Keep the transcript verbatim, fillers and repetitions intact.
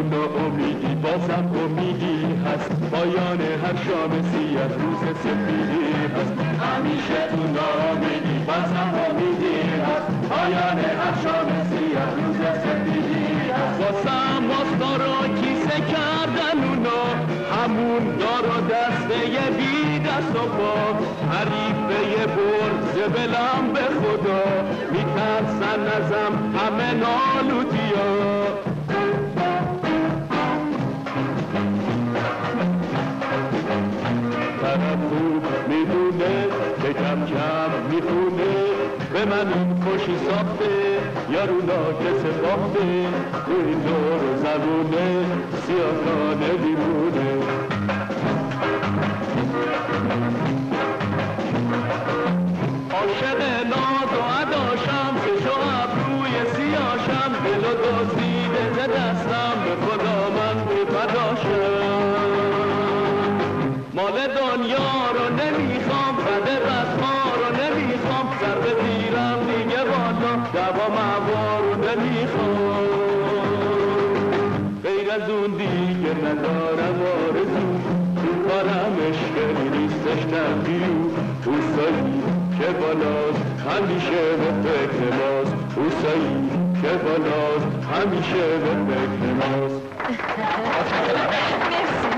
ناامیدی بازم امیدی هست، پایان هر شام سیاه روز سپیدی هست. همیشه تو ناامیدی بازم امیدی هست، پایان هر شام سیاه روز سپیدی هست. واسم ماستارا کیسه کردن اونا، همون دار و دسته بی دست و پا، حریفه برد زبلم به خدا، میترسن ازم همه نالودیا. طرف خوب میدونه که کم کم میخونه، به من این خوشی ساخته یارونا کس باخته، تو این دور زمونه سیاهانه بیمونه. عاشق ناز و عداشم، چش و ابروی سیاشم، دل و دزدیده ز دستم، به خدا من بی‌فداشم. مال دنیا رو نمیخوام، بده رسما رو نمیخوام، سر به زیرم دیگه والا دوا موا رو نمیخوام. غیر از اون دیگه ندارم آرزو، تو کارم عشقی نیستش تنبیو. اوستایی که بالاست همیشه به فکر ماست، اوستایی که بالاست همیشه به فکر ماست.